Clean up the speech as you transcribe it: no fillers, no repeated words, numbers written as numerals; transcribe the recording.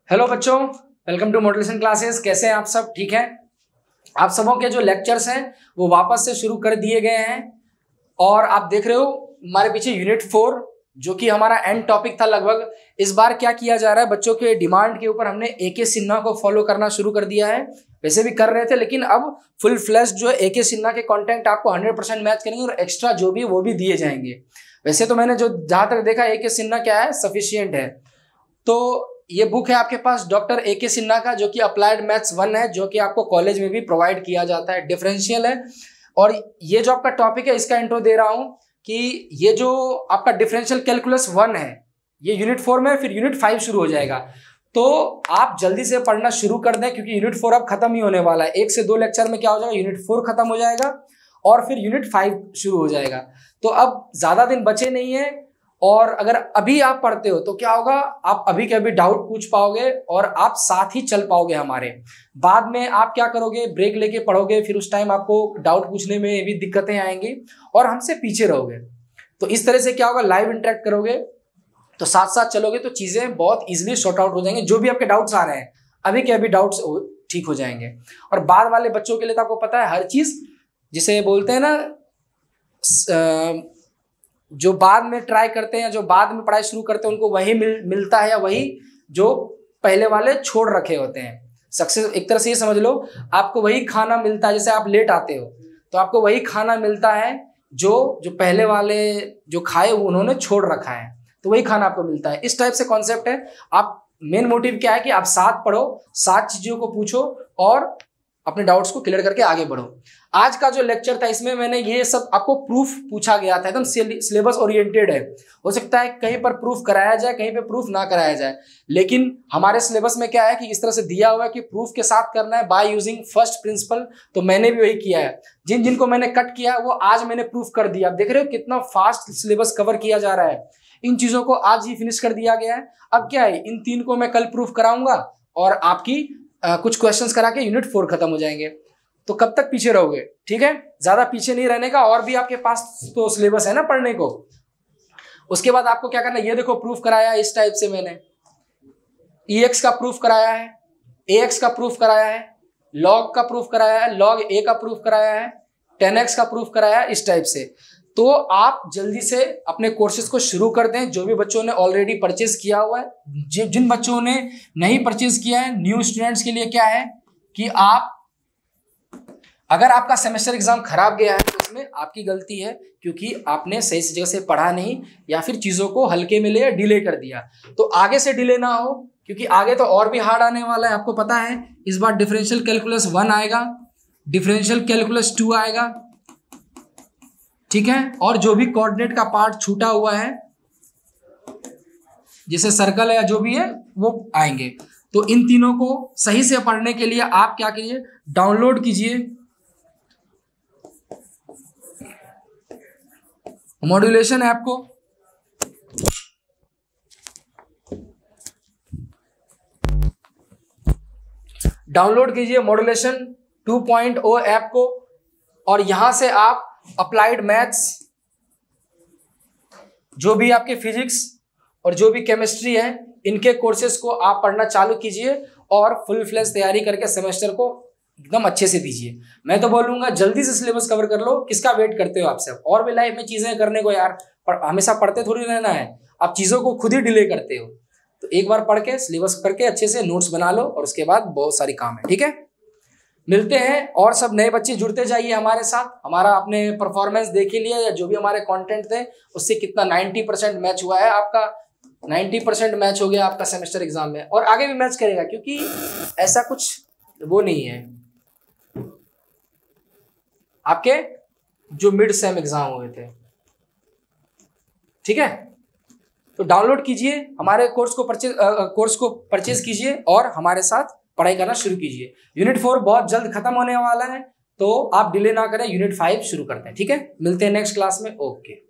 Hello बच्चों, welcome to motivation classes. कैसे हैं आप सब? ठीक है। आप सबों के जो लेक्चर्स हैं वो वापस से शुरू कर दिए गए हैं और आप देख रहे हो हमारे पीछे यूनिट 4 जो कि हमारा एंड टॉपिक था लगभग। इस बार क्या किया जा रहा है, बच्चों के डिमांड के ऊपर हमने एके सिन्हा को फॉलो करना शुरू कर दिया है। वैसे भी कर रहे थे लेकिन अब फुल फ्लैश जो एके सिन्हा के कंटेंट आपको 100% मैच करेंगे और एक्स्ट्रा जो भी वो भी दिए जाएंगे। वैसे तो मैंने जो जहां तक देखा एके सिन्हा क्या है, सफिशियंट है। तो ये बुक है आपके पास डॉक्टर एके सिन्हा का, जो कि अप्लाइड मैथ्स 1 है, जो कि आपको कॉलेज में भी प्रोवाइड किया जाता है। डिफरेंशियल है। और ये जो आपका टॉपिक है इसका इंट्रो दे रहा हूं कि ये जो आपका डिफरेंशियल कैलकुलस 1 है ये यूनिट 4 में, फिर यूनिट 5 शुरू हो जाएगा। तो आप जल्दी से पढ़ना शुरू कर दें क्योंकि यूनिट 4 अब खत्म ही होने वाला है। 1 से 2 लेक्चर में क्या हो जाएगा, यूनिट 4 खत्म हो जाएगा और फिर यूनिट 5 शुरू हो जाएगा। तो अब ज्यादा दिन बचे नहीं है और अगर अभी आप पढ़ते हो तो क्या होगा, आप अभी के अभी डाउट पूछ पाओगे और आप साथ ही चल पाओगे हमारे। बाद में आप क्या करोगे, ब्रेक लेके पढ़ोगे, फिर उस टाइम आपको डाउट पूछने में भी दिक्कतें आएंगी और हमसे पीछे रहोगे। तो इस तरह से क्या होगा, लाइव इंटरेक्ट करोगे तो साथ साथ चलोगे तो चीजें बहुत इजीली सॉर्ट आउट हो जाएंगे। जो भी आपके डाउट्स आ रहे हैं अभी के अभी डाउट्स ठीक हो जाएंगे। और बाद वाले बच्चों के लिए तो आपको पता है हर चीज, जिसे बोलते हैं ना, जो बाद में ट्राई करते हैं, जो बाद में पढ़ाई शुरू करते हैं उनको वही मिलता है या वही जो पहले वाले छोड़ रखे होते हैं। सक्सेस एक तरह से ये समझ लो, आपको वही खाना मिलता है। जैसे आप लेट आते हो तो आपको वही खाना मिलता है जो पहले वाले जो खाए उन्होंने छोड़ रखा है, तो वही खाना आपको मिलता है। इस टाइप से कॉन्सेप्ट है। आप मेन मोटिव क्या है कि आप साथ पढ़ो, साथ चीजों को पूछो और अपने डाउट्स को क्लियर करके आगे बढ़ो। आज का जो लेक्चर था इसमें मैंने ये सब आपको प्रूफ पूछा गया था, एकदम सिलेबस ओरिएंटेड है। हो सकता है कहीं पर प्रूफ कराया जाए, कहीं पे प्रूफ ना कराया जाए, लेकिन हमारे सिलेबस में क्या है कि इस तरह से दिया हुआ है कि प्रूफ के साथ करना है बाय यूजिंग फर्स्ट प्रिंसिपल। तो मैंने भी वही किया है। जिनको मैंने कट किया वो आज मैंने प्रूफ कर दिया। आप देख रहे हो कितना फास्ट सिलेबस कवर किया जा रहा है। इन चीजों को आज ही फिनिश कर दिया गया है। अब क्या है, इन 3 को मैं कल प्रूफ कराऊंगा और आपकी कुछ क्वेश्चंस करा के यूनिट 4 खत्म हो जाएंगे। तो कब तक पीछे रहोगे? ठीक है, ज्यादा पीछे नहीं रहने का। और भी आपके पास तो सिलेबस है ना पढ़ने को। उसके बाद आपको क्या करना है, ये देखो प्रूफ कराया है इस टाइप से मैंने। EX का प्रूफ कराया है, AX का प्रूफ कराया है, log का प्रूफ कराया है, log A का प्रूफ कराया है, 10x का प्रूफ कराया है, इस टाइप से। तो आप जल्दी से अपने कोर्सेज को शुरू कर दें। जो भी बच्चों ने ऑलरेडी परचेज किया हुआ है, जिन बच्चों ने नहीं परचेज किया है, न्यू स्टूडेंट्स के लिए क्या है कि आप, अगर आपका सेमेस्टर एग्जाम खराब गया है तो इसमें आपकी गलती है क्योंकि आपने सही जगह से पढ़ा नहीं या फिर चीजों को हल्के में ले या डिले कर दिया। तो आगे से डिले ना हो क्योंकि आगे तो और भी हार्ड आने वाला है। आपको पता है इस बार डिफरेंशियल कैलकुलस 1 आएगा, डिफरेंशियल कैलकुलस 2 आएगा, ठीक है। और जो भी कोऑर्डिनेट का पार्ट छूटा हुआ है जैसे सर्कल है या जो भी है वो आएंगे। तो इन तीनों को सही से पढ़ने के लिए आप क्या कीजिए, डाउनलोड कीजिए मॉड्यूलेशन ऐप को। डाउनलोड कीजिए मॉड्यूलेशन 2.0 ऐप को और यहां से आप अप्लाइड मैथ्स, जो भी आपके फिजिक्स और जो भी केमिस्ट्री है, इनके कोर्सेज को आप पढ़ना चालू कीजिए और फुल फ्लैश तैयारी करके सेमेस्टर को एकदम अच्छे से दीजिए। मैं तो बोलूंगा जल्दी से सिलेबस कवर कर लो। किसका वेट करते हो आप सब? और भी लाइफ में चीजें करने को यार, हमेशा पढ़ते थोड़ी रहना है। आप चीजों को खुद ही डिले करते हो। तो एक बार पढ़ के सिलेबस करके अच्छे से नोट्स बना लो और उसके बाद बहुत सारी काम है। ठीक है, मिलते हैं। और सब नए बच्चे जुड़ते जाइए हमारे साथ। हमारा आपने परफॉर्मेंस देख ही लिया या जो भी हमारे कंटेंट थे उससे कितना 90% मैच हुआ है। आपका 90% मैच हो गया आपका सेमेस्टर एग्जाम में और आगे भी मैच करेगा क्योंकि ऐसा कुछ वो नहीं है। आपके जो मिड सेम एग्जाम हुए थे, ठीक है। तो डाउनलोड कीजिए हमारे कोर्स को परचेज कीजिए और हमारे साथ पढ़ाई करना शुरू कीजिए। यूनिट 4 बहुत जल्द खत्म होने वाला है तो आप डिले ना करें, यूनिट 5 शुरू करते हैं। ठीक है, मिलते हैं नेक्स्ट क्लास में। ओके।